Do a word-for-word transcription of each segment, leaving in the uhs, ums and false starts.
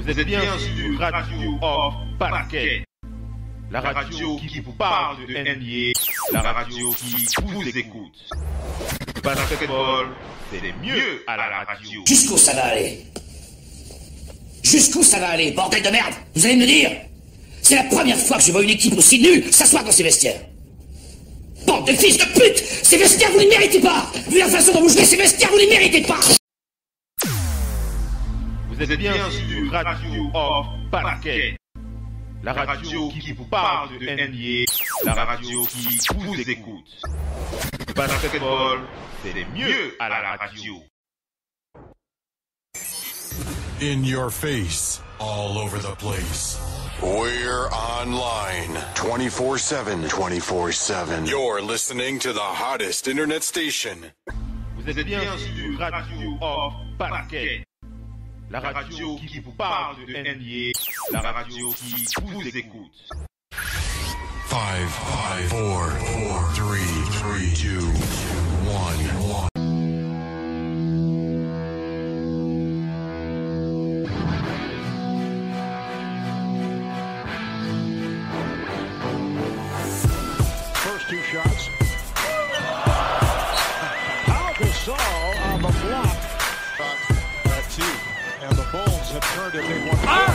Vous êtes bien sur Radio Off Basket, la radio qui vous parle de N B A, la radio qui vous écoute. Basketball, c'est mieux à la radio. Jusqu'où ça va aller? Jusqu'où ça va aller, bordel de merde? Vous allez me dire? C'est la première fois que je vois une équipe aussi nulle s'asseoir dans ses vestiaires. Bande de fils de pute! Ces vestiaires, vous ne les méritez pas! Vu la façon dont vous jouez ces vestiaires, vous ne les méritez pas! Vous êtes bien sur Radio Off Basket, la radio qui vous parle de N B A, la radio qui vous écoute. Basketball, c'est mieux à la radio. In your face, all over the place. We're online twenty-four seven, twenty-four seven. You're listening to the hottest internet station. Vous êtes bien sur Radio Off Basket, la radio qui vous parle de N B A, la radio qui vous écoute. Five, five, four, four, three, three, two, one, one. First two shots. Pau Gasol on the block. That two. And the Bulls have turned it. They won. Ah!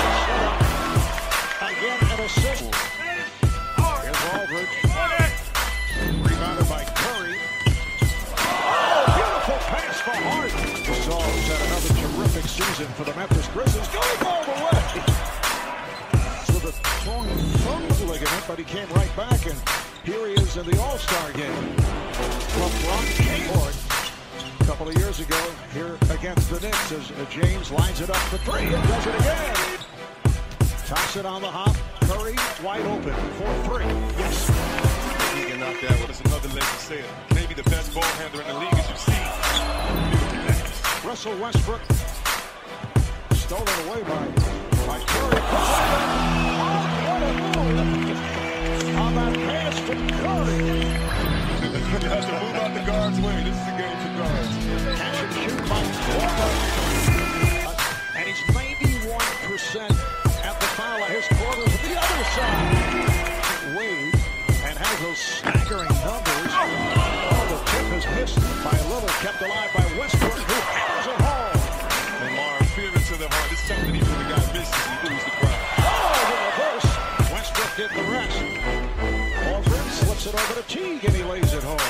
Again, an assist. Here's Aldridge. Rebounded by Curry. Oh, beautiful pass for Harden. Gasol's had another terrific season for the Memphis Grizzlies. Going all the way. With a torn thumb ligament, but he came right back, and here he is in the All-Star game. LeBron Kmart. A couple of years ago, here against the Knicks, as James lines it up for three and does it again. Toss it on the hop. Curry wide open for three. Yes. He can knock that one. It's another leg to say it. Maybe the best ball handler in the league, as you've seen. Russell Westbrook stolen away by, by Curry. What a move on that pass from Curry. You have to move out the guard's way. This is a game for guards. Catch and shoot by Porter. And he's ninety-one percent at the foul at his quarters to the other side. Wade and has those staggering numbers. Oh, the tip is missed by a little, kept alive by Westbrook, who hammers it home. Lamar, fear into the heart. This is something he when the guy misses, he loses the crowd. Oh, the reverse. Westbrook did the rest. Aldridge slips it over to Teague, and he lays it home.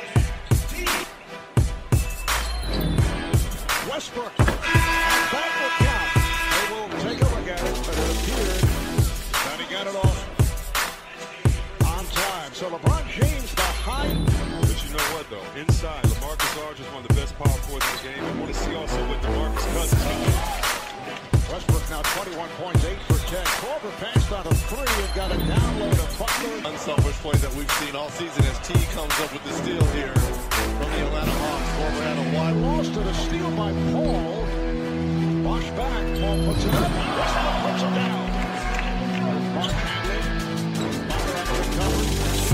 Westbrook, and that will count. They will take a look at it, but it appeared that he got it off on time. So LeBron James behind. But you know what, though? Inside, LaMarcus Aldridge is one of the best power forwards in the game. I want to see also what DeMarcus Cousins can do. Westbrook now twenty-one points, eight for ten. Korver passed on a three and got a download of Butler. Unselfish play that we've seen all season as T comes up with the steal here from the Atlanta Hawks. Korver had a wide Lost to the steal by Paul. Bosh back. Paul puts it up. Westbrook puts it down. Mark Handley. Butler on the recovery.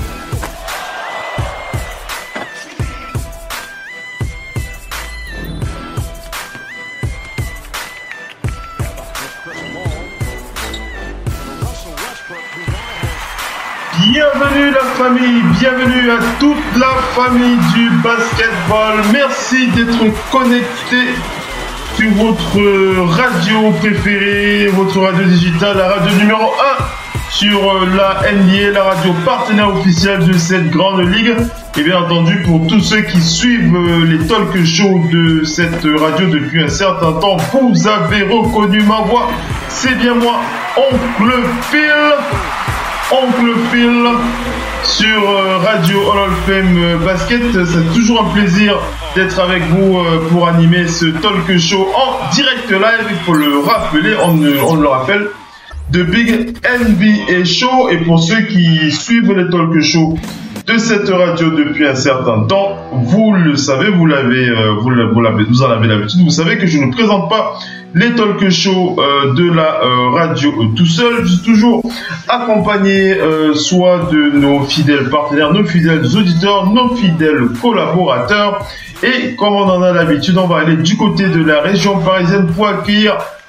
Bienvenue la famille, bienvenue à toute la famille du basketball. Merci d'être connecté sur votre radio préférée, votre radio digitale, la radio numéro un sur la N B A, la radio partenaire officielle de cette grande ligue. Et bien entendu, pour tous ceux qui suivent les talk shows de cette radio depuis un certain temps, vous avez reconnu ma voix. C'est bien moi, Oncle Phil. Oncle Phil sur Radio Hall of Fame Basket. C'est toujours un plaisir d'être avec vous pour animer ce talk show en direct live. Il faut le rappeler, on, on le rappelle, de Big N B A Show. Et pour ceux qui suivent les talk shows de cette radio depuis un certain temps, vous le savez, vous l'avez, vous l'avez, vous en avez l'habitude. Vous savez que je ne présente pas les talk shows euh, de la euh, radio euh, tout seul. Je suis toujours accompagné euh, soit de nos fidèles partenaires, nos fidèles auditeurs, nos fidèles collaborateurs. Et comme on en a l'habitude, on va aller du côté de la région parisienne pour accueillir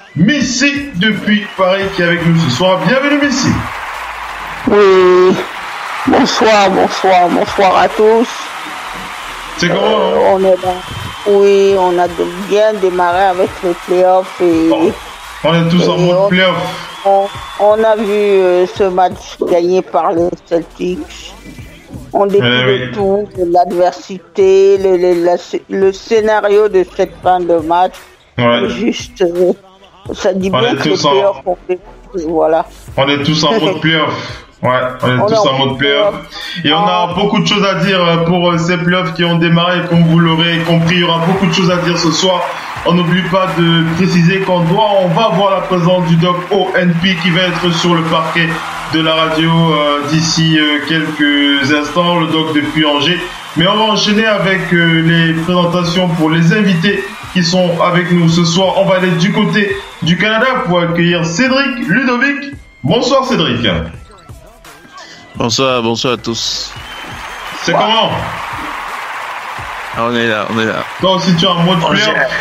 Missy depuis Paris qui est avec nous ce soir. Bienvenue Missy. Oui, bonsoir, bonsoir, bonsoir à tous. C'est comment euh, hein? On est là. Oui, on a de bien démarré avec les playoffs et... Oh, on est tous en mode playoff. On, on a vu euh, ce match gagné par les Celtics. On dépit eh de oui. tout, de l'adversité, le, le, la, le scénario de cette fin de match. Ouais. Juste, euh, ça dit On bien est que les tous en- playoffs ont fait. Voilà. On est tous en mode playoff. Ouais, on est On tous est en en mode playoff. Et on a Ah. beaucoup de choses à dire euh, pour euh, ces playoffs qui ont démarré. Et comme vous l'aurez compris, il y aura beaucoup de choses à dire ce soir. On n'oublie pas de préciser qu'on doit, on va voir la présence du doc O N P qui va être sur le parquet de la radio euh, d'ici euh, quelques instants, le doc depuis Angers. Mais on va enchaîner avec euh, les présentations pour les invités qui sont avec nous ce soir. On va aller du côté du Canada pour accueillir Cédric Ludovic. Bonsoir Cédric. Bonsoir, bonsoir à tous. C'est comment? Ah, on est là, on est là. Toi aussi tu es en mode On playoff. gère.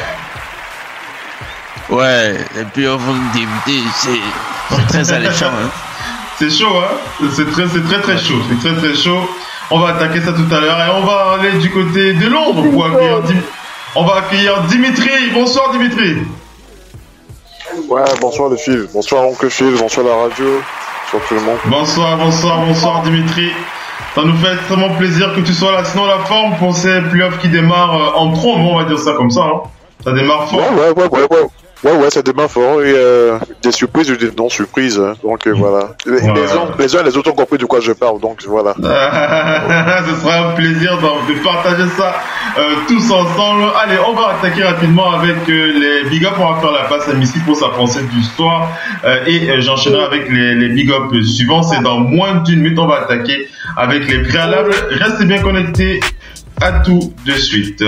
Ouais, et puis on va me débuter, c'est c'est très alléchant. Hein. C'est chaud, hein? C'est très, c'est très très chaud. C'est très très chaud. On va attaquer ça tout à l'heure et on va aller du côté de Londres pour accueillir Dim- On va accueillir Dimitri. Bonsoir Dimitri. Ouais, bonsoir les filles, bonsoir oncle Phil, bonsoir la radio, bonsoir tout le monde. Bonsoir, bonsoir, bonsoir Dimitri. Ça nous fait extrêmement plaisir que tu sois là. Sinon la forme pour ces playoffs qui démarrent euh, en trombe, on va dire ça comme ça. Hein. Ça démarre fort. Ouais, ouais, ouais, ouais, ouais. Ouais, ouais, ça démarre fort et euh, des surprises ou des non-surprises. Hein. Donc euh, voilà. Les, Ouais. les, uns, les uns et les autres ont compris de quoi je parle, donc voilà. Ce sera un plaisir de, de partager ça euh, tous ensemble. Allez, on va attaquer rapidement avec euh, les big up. On va faire la passe à Missy pour sa pensée du soir euh, et euh, j'enchaînerai avec les, les big up suivants. C'est dans moins d'une minute. On va attaquer avec les préalables. Restez bien connectés. À tout de suite.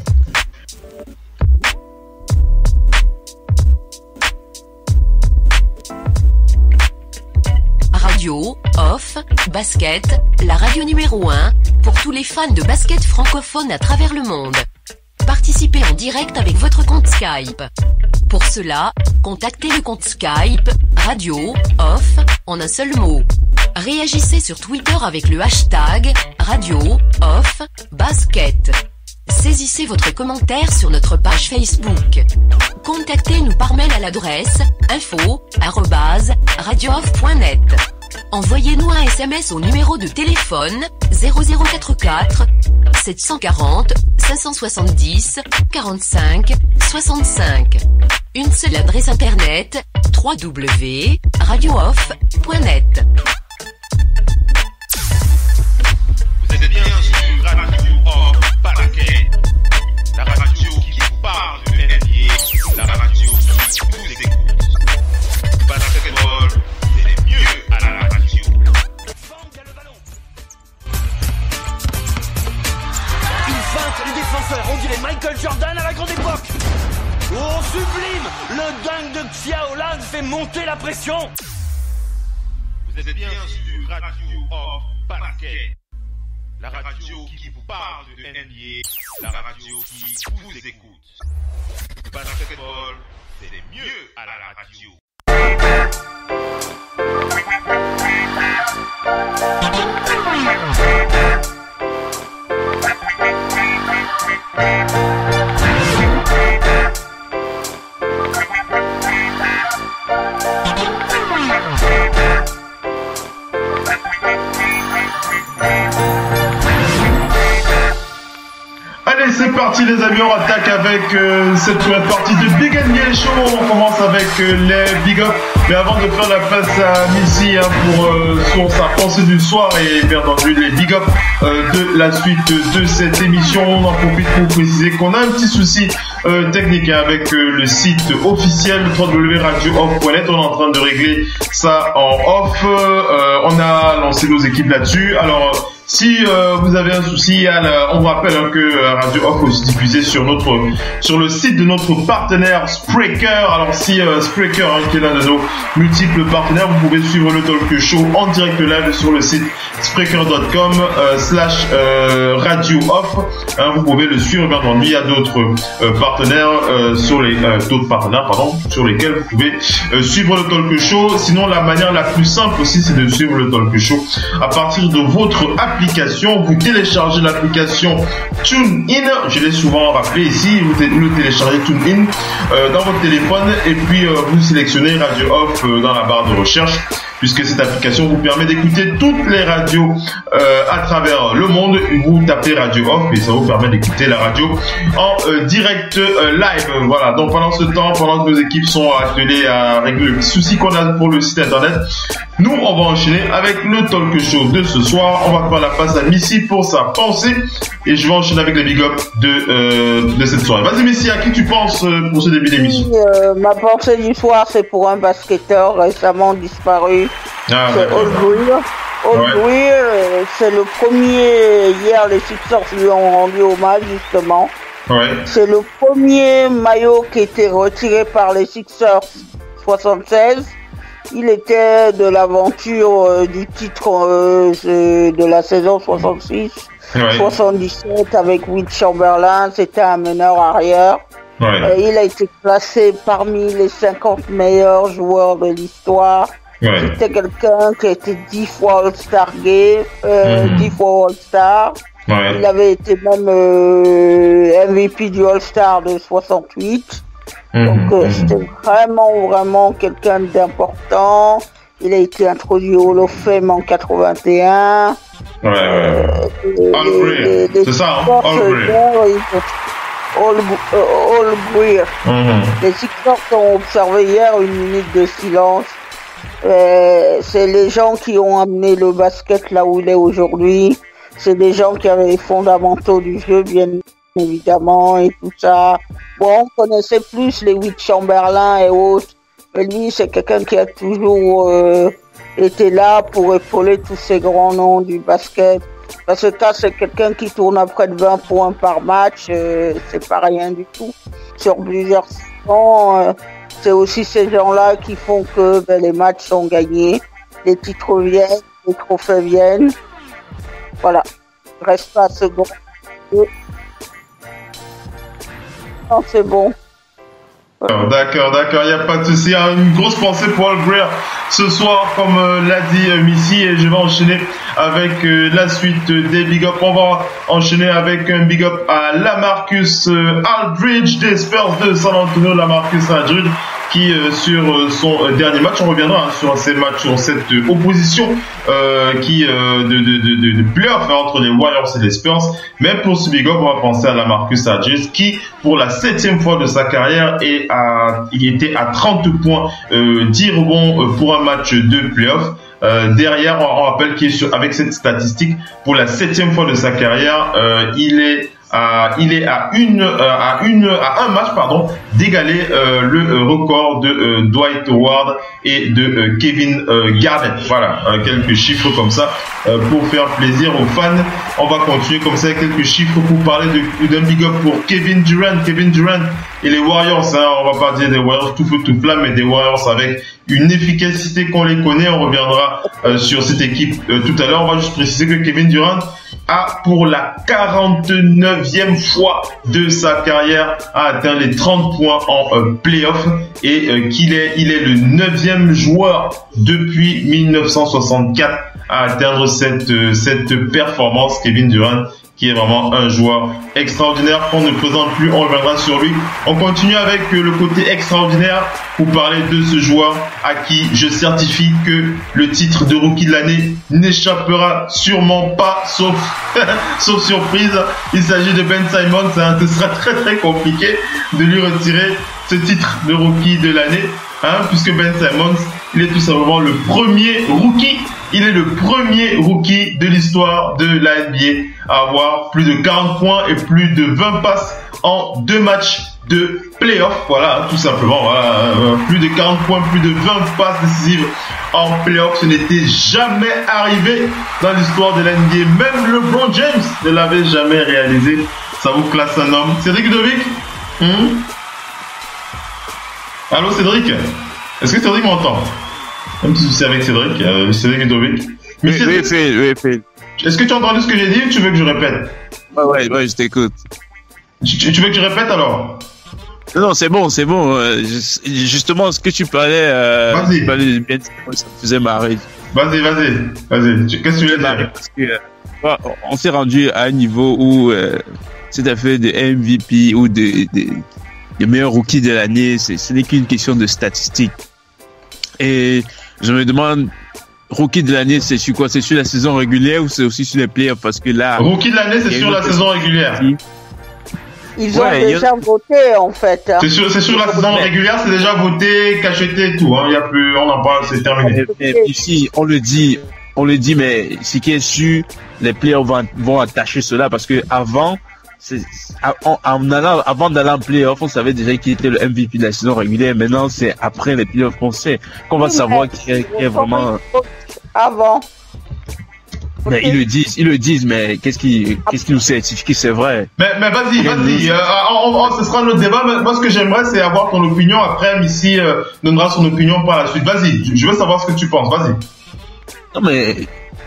Radio, off, basket, la radio numéro un pour tous les fans de basket francophone à travers le monde. Participez en direct avec votre compte Skype. Pour cela, contactez le compte Skype Radio, off, en un seul mot. Réagissez sur Twitter avec le hashtag Radio, off, basket. Saisissez votre commentaire sur notre page Facebook. Contactez-nous par mail à l'adresse info arobase radiooff point net. Envoyez-nous un S M S au numéro de téléphone zéro zéro quatre-quatre sept cent quarante cinq cent soixante-dix quarante-cinq soixante-cinq. Une seule adresse internet w w w point radiooff point net. Vous êtes bien sur Radio Off Parquet, la radio qui vous parle de N B A, la radio qui vous écoute. Basketball, c'est mieux à la radio. Une feinte du défenseur, on dirait Michael Jordan à la grande époque. Oh, sublime! Le dingue de Xiao Lan fait monter la pression. Vous êtes bien sur Radio Off Parquet, la radio qui vous parle de N B A, la radio qui vous écoute. Basketball, c'est mieux à la radio. Allez, c'est parti les amis, on attaque avec euh, cette première partie de Big N B A Show. On commence avec euh, les big up. Mais avant de faire la passe à Missy hein, pour euh, sur sa pensée du soir et bien entendu les big up euh, de la suite de cette émission, on en profite pour préciser qu'on a un petit souci euh, technique hein, avec euh, le site officiel w w w point radio off point net. On est en train de régler ça en off. Euh, on a lancé nos équipes là-dessus. Alors si euh, vous avez un souci, on vous rappelle hein, que Radio Off est aussi diffusé sur notre sur le site de notre partenaire Spreaker. Alors si euh, Spreaker hein, qui est l'un de nos multiples partenaires, vous pouvez suivre le talk show en direct live sur le site spreaker point com euh, slash euh, Radio Off. Hein, vous pouvez le suivre. Bien entendu, il y a d'autres euh, partenaires partenaires euh, sur les euh, d'autres partenaires pardon sur lesquels vous pouvez euh, suivre le Talk Show. Sinon, la manière la plus simple aussi, c'est de suivre le Talk Show à partir de votre application. Vous téléchargez l'application TuneIn, je l'ai souvent rappelé ici, vous, t- vous téléchargez TuneIn euh, dans votre téléphone et puis euh, vous sélectionnez Radio Off euh, dans la barre de recherche, puisque cette application vous permet d'écouter toutes les radios euh, à travers le monde. Vous tapez Radio Off et ça vous permet d'écouter la radio en euh, direct euh, live. Voilà, donc pendant ce temps, pendant que nos équipes sont attelées à régler le souci qu'on a pour le site internet, nous on va enchaîner avec le Talk Show de ce soir. On va faire la passe à Missy pour sa pensée et je vais enchaîner avec les big ups de, euh, de cette soirée. Vas-y Missy, à qui tu penses euh, pour ce début d'émission? euh, Ma pensée du soir, c'est pour un basketteur récemment disparu. Ah, c'est ouais, Ol Greer. Ol ouais. Greer, euh, c'est le premier. Hier, les Sixers lui ont rendu hommage justement. Ouais. C'est le premier maillot qui était retiré par les Sixers soixante-seize. Il était de l'aventure euh, du titre euh, de la saison soixante-six soixante-dix-sept avec Will Chamberlain. C'était un meneur arrière. Ouais. Et il a été classé parmi les cinquante meilleurs joueurs de l'histoire. Ouais. C'était quelqu'un qui a été dix fois All-Star Game, euh, mm-hmm. dix fois All-Star. Ouais. Il avait été même euh, M V P du All-Star de soixante-huit. Mm-hmm. Donc euh, c'était vraiment, vraiment quelqu'un d'important. Il a été introduit au Hall of Fame en quatre-vingt-un. Ouais, ouais. Euh, Ol Greer, c'est ça, hein? Ol Greer. Ol euh, Greer. Mm-hmm. Les Sixers ont observé hier une minute de silence. Euh, c'est les gens qui ont amené le basket là où il est aujourd'hui. C'est des gens qui avaient les fondamentaux du jeu, bien évidemment, et tout ça. Bon, on connaissait plus les Will Chamberlain et autres. Mais lui, c'est quelqu'un qui a toujours euh, été là pour épauler tous ces grands noms du basket. Parce que quand c'est quelqu'un qui tourne à près de vingt points par match, euh, c'est pas rien du tout. Sur plusieurs saisons, euh, c'est aussi ces gens-là qui font que ben, les matchs sont gagnés, les titres viennent, les trophées viennent. Voilà. Reste pas second. Non, c'est bon. Voilà. D'accord, d'accord, il n'y a pas de souci. Une grosse pensée pour Ol Greer ce soir, comme euh, l'a dit euh, Missy, et je vais enchaîner avec euh, la suite euh, des big up. On va enchaîner avec un big up à LaMarcus euh, Aldridge des Spurs de San Antonio. LaMarcus Aldridge qui euh, sur euh, son euh, dernier match, on reviendra hein, sur ces matchs, sur cette euh, opposition euh, qui euh, de, de, de, de, de playoff hein, entre les Warriors et les Spurs. Mais pour ce big up, on va penser à LaMarcus Aldridge qui, pour la septième fois de sa carrière, est à, il était à trente points, euh, dix rebonds euh, pour un match de playoff. Euh, derrière, on, on rappelle qu'il est sur, avec cette statistique, pour la septième fois de sa carrière, euh, il est à, il est à une, euh, à une, à un match, pardon, d'égaler euh, le euh, record de euh, Dwight Howard et de euh, Kevin euh, Garnett. Voilà, euh, quelques chiffres comme ça euh, pour faire plaisir aux fans. On va continuer comme ça avec quelques chiffres pour parler de, d'un big up pour Kevin Durant. Kevin Durant et les Warriors, hein, on va pas dire des Warriors tout feu tout flamme, mais des Warriors avec une efficacité qu'on les connaît. On reviendra euh, sur cette équipe euh, tout à l'heure. On va juste préciser que Kevin Durant a, pour la quarante-neuvième fois de sa carrière, a atteint les trente points en euh, playoff et euh, qu'il est, il est le neuvième joueur depuis mille neuf cent soixante-quatre à atteindre cette, euh, cette performance. Kevin Durant, qui est vraiment un joueur extraordinaire qu'on ne présente plus, on reviendra sur lui. On continue avec euh, le côté extraordinaire pour parler de ce joueur à qui je certifie que le titre de rookie de l'année n'échappera sûrement pas, sauf, sauf surprise. Il s'agit de Ben Simmons, hein. Ce sera très très compliqué de lui retirer ce titre de rookie de l'année, hein, puisque Ben Simmons, il est tout simplement le premier rookie. Il est le premier rookie de l'histoire de la N B A à avoir plus de quarante points et plus de vingt passes en deux matchs de playoff. Voilà, tout simplement. Voilà, euh, plus de quarante points, plus de vingt passes décisives en playoff. Ce n'était jamais arrivé dans l'histoire de la N B A. Même LeBron James ne l'avait jamais réalisé. Ça vous classe un homme. Cédric Dovic hmm? Allô Cédric? Est-ce que Cédric m'entend? Même si c'est avec Cédric, euh, Cédric et Dovic. Mais oui, Cédric, oui, fait, oui, fait. Est-ce que tu as entendu ce que j'ai dit ou tu veux que je répète? Ouais, ouais, ouais, je t'écoute. Tu, tu veux que je répète alors? Non, c'est bon, c'est bon. Euh, justement, ce que tu parlais, euh, vas-y. Tu parlais bien, ça me faisait marrer. Vas-y, vas-y, vas-y. Qu'est-ce que tu veux dire? Parce que, euh, on s'est rendu à un niveau où euh, c'est à fait de M V P ou de, de, de meilleur rookie de l'année. C'est, ce n'est qu'une question de statistiques. Et je me demande, rookie de l'année, c'est sur quoi? C'est sur la saison régulière ou c'est aussi sur les playoffs? Parce que là, rookie de l'année, c'est sur la saison régulière. Ils ont ouais, déjà a... voté, en fait. Hein. C'est sur, c'est sur la saison régulière, c'est déjà voté, cacheté et tout. Hein. Il y a plus, on en parle, c'est terminé. Et, et, ici, on le dit, on le dit, mais ce qui est sûr, les playoffs vont, vont attacher cela parce que avant, c'est, en, en allant, avant d'aller en playoff, on savait déjà qui était le M V P de la saison régulière. Maintenant, c'est après les playoffs qu'on sait, qu'on va oui, savoir qui est, qui est vraiment. Avant. Mais ils le disent, ils le disent, mais qu'est-ce qui, qu'est-ce qui nous certifie que c'est vrai? Mais, mais vas-y, vas-y, euh, on, on, ce sera notre débat. Mais moi, ce que j'aimerais, c'est avoir ton opinion. Après, Missy euh, donnera son opinion par la suite. Vas-y, je veux savoir ce que tu penses. Vas-y. Non, mais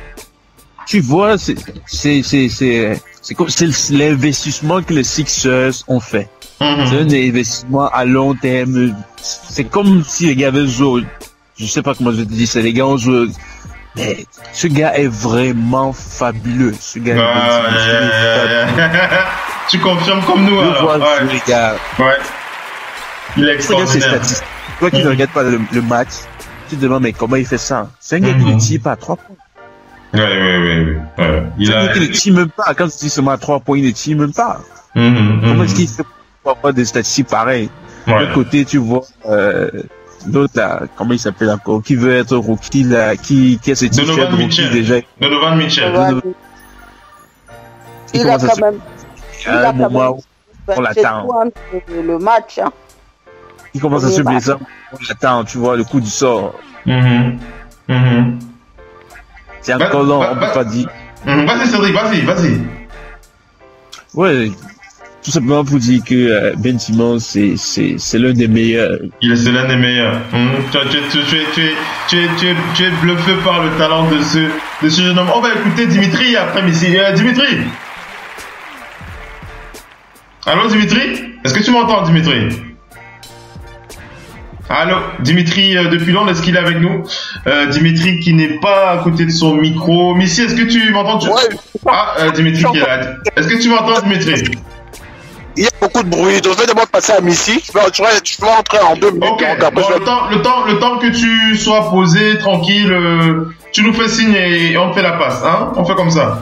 tu vois, c'est, c'est, c'est, c'est, c'est comme, c'est l'investissement que les Sixers ont fait. Mm-hmm. C'est un investissement à long terme. C'est comme si les gars avaient joué. Je sais pas comment je te dis ça. Les gars ont joué. Mais ce gars est vraiment fabuleux. Ce gars bah, est vraiment euh, fabuleux. Tu confirmes comme nous, alors. Vois ouais. Les gars. Ouais. Il est extraordinaire. Toi qui ne regardes pas le, le match, tu te demandes mais comment il fait ça? C'est un gars mm-hmm. qui ne tire pas à trois points. Ouais, ouais, ouais, ouais. ouais. Il c'est a... un gars qui ne tire même pas. Quand tu dis seulement à trois points, il ne tire même pas. Mm-hmm. Comment est-ce qu'il fait pour avoir des statistiques pareilles? Ouais. D'un côté, tu vois, euh, l'autre là, comment il s'appelle encore, qui veut être rookie là, qui, qui a ce t-shirt rookie déjà. Donovan Mitchell. Donovan... Il, il a quand même, il a quand même, on l'attend. Le match, hein. Il commence à se blesser, on l'attend, tu vois, le coup du sort. Mm-hmm. Mm-hmm. C'est encore long, bah, on bah, peut pas dire. Mm-hmm. Vas-y Cédric, vas-y, vas-y. Ouais. Tout simplement pour dire que euh, Ben Simmons, c'est, c'est, c'est l'un des meilleurs. Il est, c'est l'un des meilleurs. Mmh. Tu, tu, tu, tu, tu, tu, tu, tu es bluffé par le talent de ce, de ce jeune homme. On va écouter Dimitri après Missy. Euh, Dimitri. Allô Dimitri? Est-ce que tu m'entends Dimitri? Allô Dimitri, euh, depuis longtemps, est-ce qu'il est avec nous? euh, Dimitri qui n'est pas à côté de son micro. Missy, est-ce que tu m'entends? Tu... Ouais. Ah, euh, Dimitri qui est là. Est-ce que tu m'entends Dimitri? Il y a beaucoup de bruit, donc je vais d'abord passer à Missy. Je vais, je vais rentrer en deux minutes. Okay. Donc, bon, je vais... le, temps, le, temps, le temps que tu sois posé, tranquille, euh, tu nous fais signe et on fait la passe. Hein? On fait comme ça.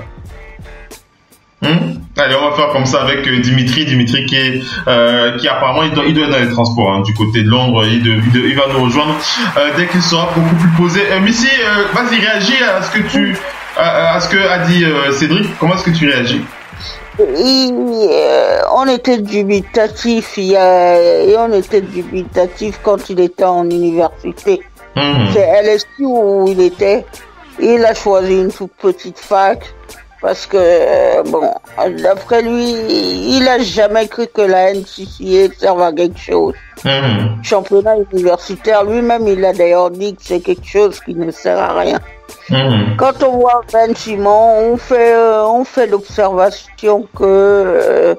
Hum? Allez, on va faire comme ça avec euh, Dimitri. Dimitri qui, est, euh, qui apparemment, il doit, il doit être dans les transports hein, du côté de Londres. Il, de, il, de, il va nous rejoindre euh, dès qu'il sera beaucoup plus posé. Euh, Missy, euh, vas-y, réagis à ce que, tu, à, à ce que a dit euh, Cédric. Comment est-ce que tu réagis? Et, euh, on était dubitatif il y a, et on était dubitatif quand il était en université. Mmh. C'est L S U où il était. Il a choisi une toute petite fac parce que euh, bon, d'après lui, il a jamais cru que la N C C A serve à quelque chose. Mmh. Championnat universitaire, lui-même, il a d'ailleurs dit que c'est quelque chose qui ne sert à rien. Mmh. Quand on voit Ben Simmons, on fait, euh, on fait l'observation que euh,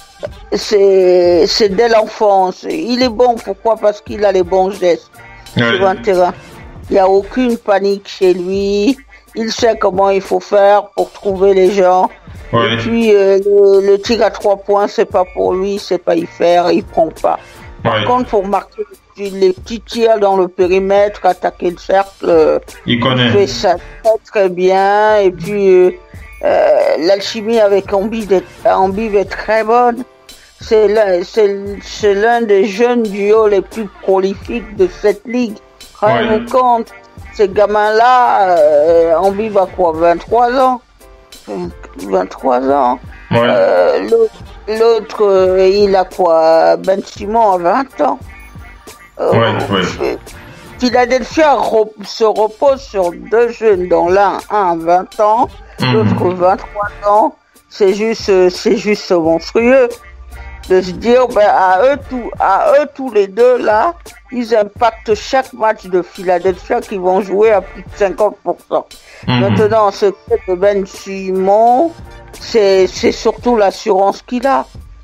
c'est, c'est dès l'enfance. Il est bon, pourquoi? Parce qu'il a les bons gestes oui. sur un terrain. Il n'y a aucune panique chez lui. Il sait comment il faut faire pour trouver les gens. Oui. Et puis euh, le, le tir à trois points, c'est pas pour lui, c'est pas y faire, il prend pas. Par oui. contre, pour marquer les petits tirs dans le périmètre, attaquer le cercle, euh, il connaît. Il fait ça très très bien. Et puis euh, euh, l'alchimie avec Embiid est très bonne. C'est l'un, c'est, c'est l'un des jeunes duos les plus prolifiques de cette ligue. Rendez-vous oui. compte, ces gamins-là, euh, Embiid a quoi, vingt-trois ans vingt-trois ans. Oui. Euh, l'autre, l'autre euh, il a quoi, Ben Simmons a vingt ans. Euh, ouais, ouais. Philadelphia re- se repose sur deux jeunes, dont l'un a vingt ans, mmh. l'autre vingt-trois ans. C'est juste, c'est juste monstrueux de se dire, ben, à eux tous, à eux tous les deux là, ils impactent chaque match de Philadelphia qui vont jouer à plus de cinquante pour cent. Mmh. Maintenant, ce que de Ben Simmons, c'est, c'est surtout l'assurance qu'il a.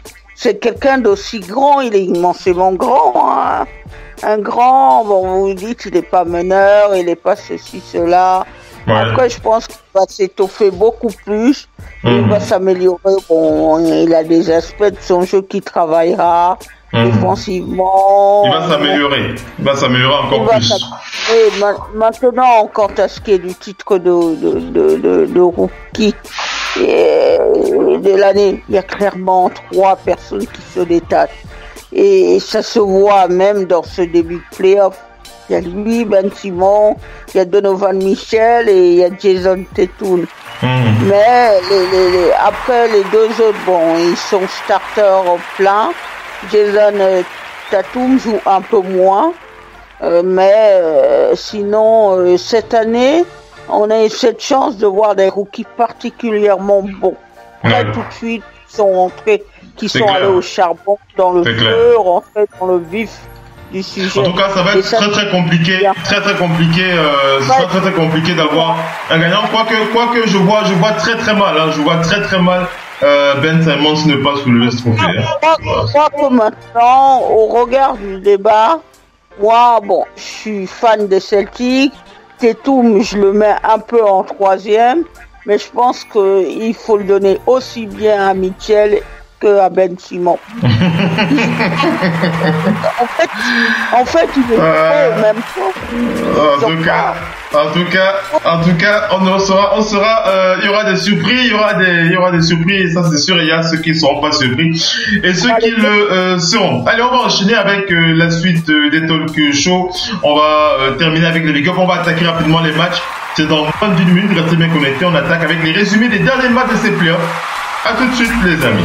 c'est quelqu'un d'aussi grand, il est immensément grand, hein. Un grand, bon, vous vous dites, il n'est pas meneur, il n'est pas ceci, cela. Ouais. Après, je pense qu'il va s'étoffer beaucoup plus, mmh. il va s'améliorer, bon, il a des aspects de son jeu qui travaillera. Mmh. Défensivement. Il va s'améliorer. Il va s'améliorer encore va plus. Et ma- maintenant, quant à ce qui est du titre de, de, de, de, de rookie et de l'année, il y a clairement trois personnes qui se détachent. Et ça se voit même dans ce début de playoff. Il y a lui, Ben Simmons, il y a Donovan Mitchell et il y a Jason Tatum. Mmh. Mais les, les, les, après, les deux autres, bon, ils sont starters au plein. Jason euh, Tatum joue un peu moins, euh, mais euh, sinon, euh, cette année, on a eu cette chance de voir des rookies particulièrement bons. Là, tout de suite, ils sont entrés, qui sont clair. allés au charbon, dans le C'est feu, rentrés dans le vif du sujet. En tout cas, ça va être ça, très très compliqué, bien. très très compliqué, euh, ce sera très très compliqué d'avoir un gagnant. Quoique, quoique je vois, je vois très très mal, hein, je vois très très mal. Euh, Ben Simmons ne pas soulever ce trophée. Hein. Je crois que maintenant, au regard du débat, moi, bon, je suis fan des Celtics. Tatum, je le mets un peu en troisième, mais je pense qu'il faut le donner aussi bien à Mitchell que à Ben Simmons. en fait, en fait, il est euh... pas au même temps. En tout cas, en tout cas, en tout cas, on sera, on sera, euh, il y aura des surprises, il y aura des, il y aura des surprises, ça c'est sûr. Il y a ceux qui ne seront pas surpris et ceux qui le euh, seront. Allez, on va enchaîner avec euh, la suite euh, des talk shows. On va euh, terminer avec les big ups. On va attaquer rapidement les matchs. C'est dans moins d'une minute. Restez bien connectés. On attaque avec les résumés des derniers matchs de ces playoffs. À tout de suite, les amis.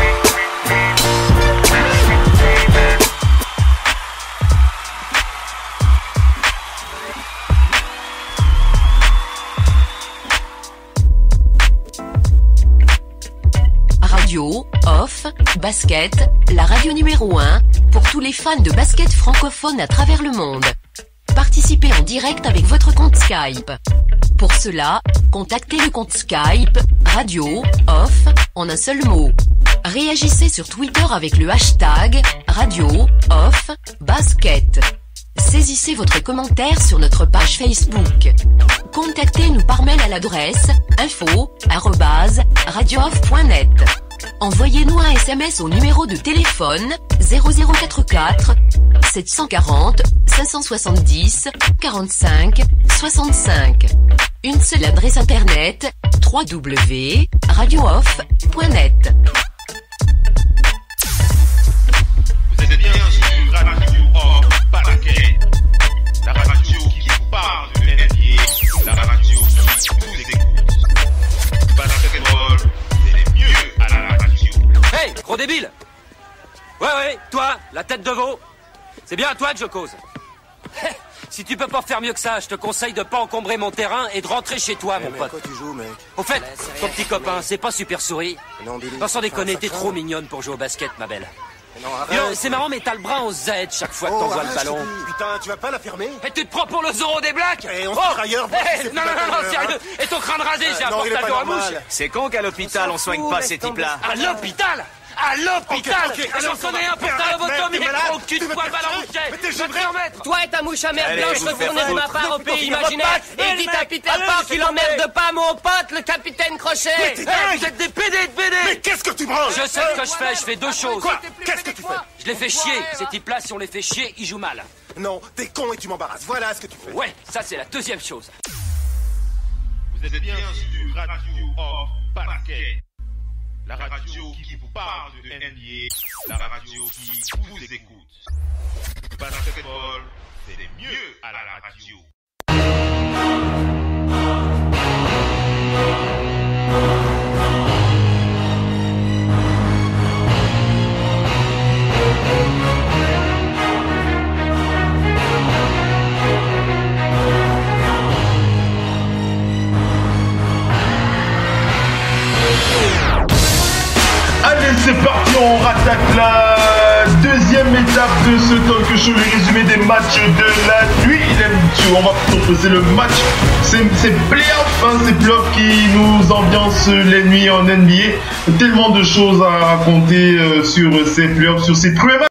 Radio, off, basket, la radio numéro un pour tous les fans de basket francophone à travers le monde. Participez en direct avec votre compte Skype. Pour cela, contactez le compte Skype Radio, off, en un seul mot. Réagissez sur Twitter avec le hashtag Radio, off, basket. Saisissez votre commentaire sur notre page Facebook. Contactez-nous par mail à l'adresse info arobase radio off point net. Envoyez-nous un S M S au numéro de téléphone zéro zéro quatre-quatre sept cent quarante cinq cent soixante-dix quarante-cinq soixante-cinq. Une seule adresse internet w w w point radio off point net. Vous êtes bien sur Radio Off Basket, la radio qui vous parle de N B A, la radio qui vous écoute. Basketball, c'est mieux à la radio. Hey, gros débile! Ouais, ouais, toi, la tête de veau, c'est bien à toi que je cause. Si tu peux pas faire mieux que ça, je te conseille de pas encombrer mon terrain et de rentrer chez toi, mon pote. Quoi tu joues, mec? Au fait, ton petit copain, c'est pas Super Souris? Non, Billy. Non, sans déconner, t'es trop mignonne pour jouer au basket, ma belle. Non, Yo, c'est marrant, mais t'as le bras en Z chaque fois que oh, t'envoies le ballon. Putain, tu vas pas la fermer? Et tu te prends pour le Zoro des Blacks? Et on oh se ailleurs. hey, Non, non, non, non, sérieux. Et ton crâne rasé, j'ai un portable à bouche. C'est con qu'à l'hôpital on soigne pas ces types-là. À l'hôpital? À l'hôpital! Okay, okay, J'en connais un pour ta lobotomie, gros cul de poil ballon. Mais t'es remettre. Toi et ta mouche à merde blanche retournée de ma part au pays imaginaire. Et dites à Peter Pan qu'il emmerde pas mon pote, le capitaine Crochet. Vous êtes des P D de B D. Mais qu'est-ce que tu branles? Je sais ce que je fais, je fais deux choses. Quoi? Qu'est-ce que tu fais? Je les fais chier. Ces types-là, si on les fait chier, ils jouent mal. Non, t'es con et tu m'embarrasses. Voilà ce que tu fais. Ouais, ça c'est la deuxième chose. Vous êtes bien sur Radio Off Basket, la radio qui vous parle de N B A, la radio qui vous écoute. Basketball, c'est mieux à la radio. Allez, c'est parti, on rattaque la deuxième étape l'étape de ce talk show, les résumés des matchs de la nuit. On va proposer le match, c'est playoffs, hein, c'est playoffs qui nous ambiancent les nuits en N B A. Tellement de choses à raconter euh, sur ces playoffs, sur ces premiers matchs.